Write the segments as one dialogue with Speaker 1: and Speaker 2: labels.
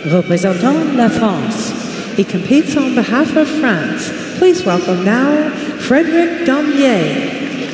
Speaker 1: Représentant la France. He competes on behalf of France. Please welcome now Frédéric Dambier.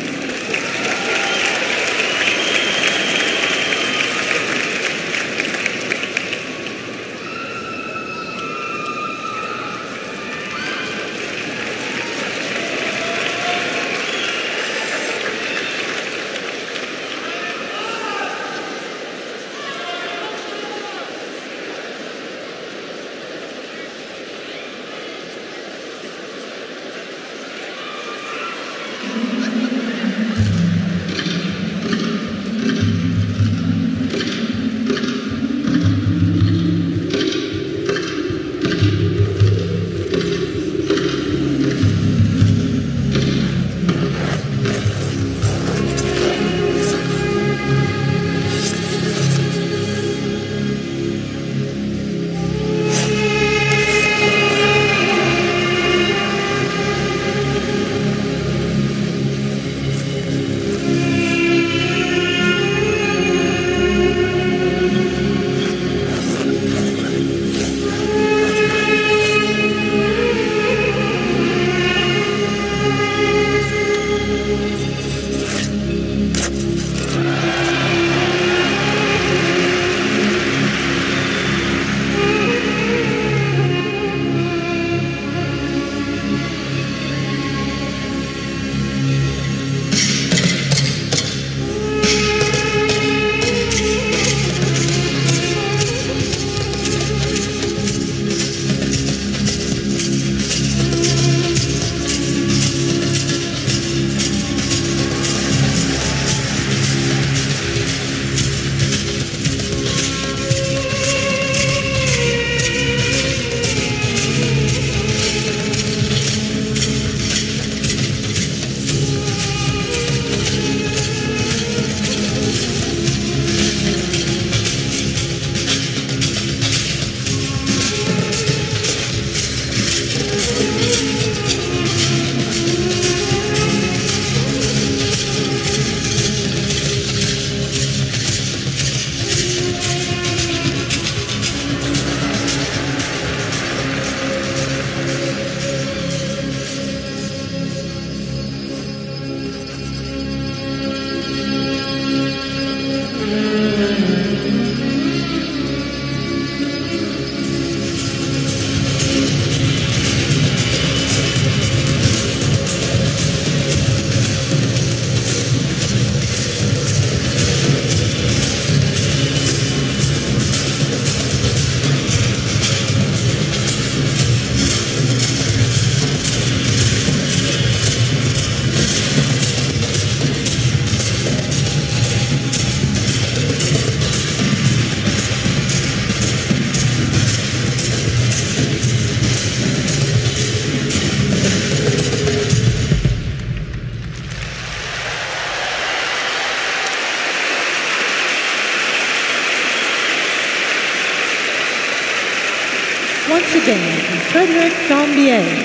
Speaker 1: Once again, Frédéric Dambier.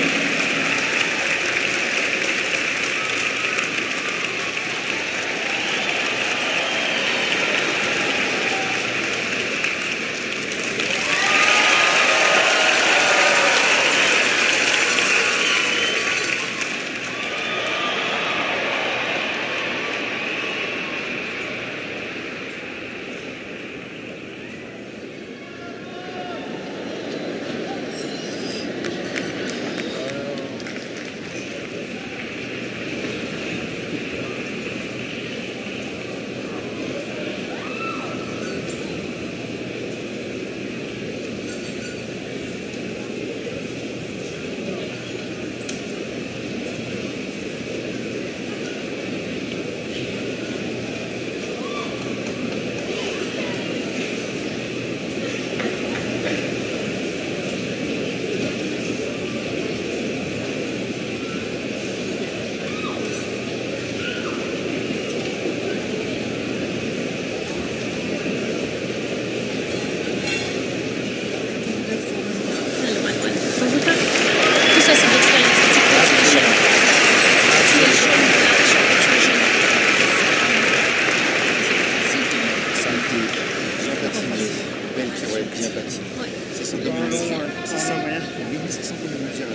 Speaker 2: Belge, ouais, bien bâti. Ouais. sent comme une mesure. Ça sent rien. Oui, ça sent comme une mesure.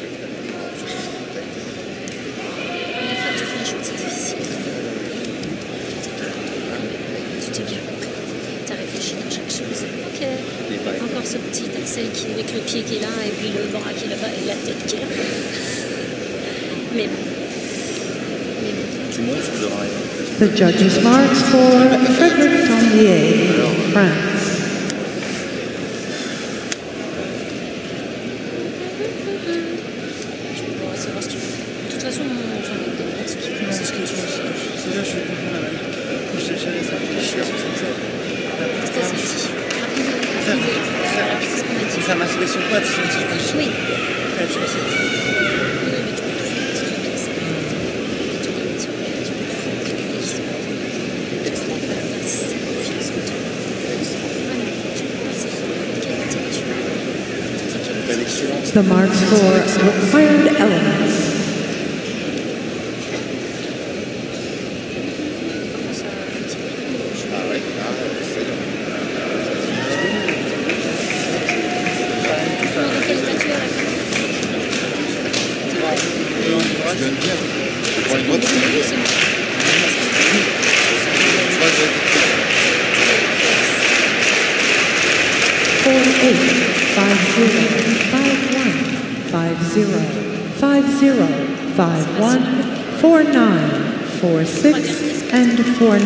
Speaker 3: Une fois que tu fais les choses, c'est difficile. Tu t'es bien compris. Tu as réfléchi à chaque chose. Ok. Encore ce petit accès qui avec le pied qui est là, et puis le bras qui est là-bas, et la tête qui est là. Mais bon.
Speaker 2: Tu montes ou je rien.
Speaker 1: The judges' marks for Frederic Dambier, France.
Speaker 3: Bon, c'est voir ce qu'il faut faire. De toute façon, j'en ai des notes. C'est ce que tu veux faire.
Speaker 2: C'est là, je vais comprendre la même. Je cherche à ça. Je suis comme ça.
Speaker 3: C'était celle-ci. C'est ce qu'on a dit.
Speaker 2: Ça m'a fait sur quoi, tu sais?
Speaker 3: Oui.
Speaker 2: Tu vois,
Speaker 1: The marks for required elements. Four nine, 4-6, and 4-9.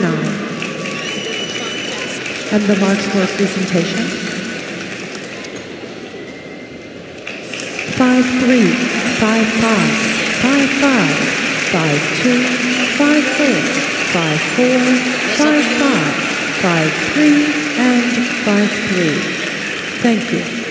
Speaker 1: And the marks for presentation. 5-3, 5-5, 5-5, 5-2, 5-4, 5-4, 5-5, 5-3, and 5-3. Thank you.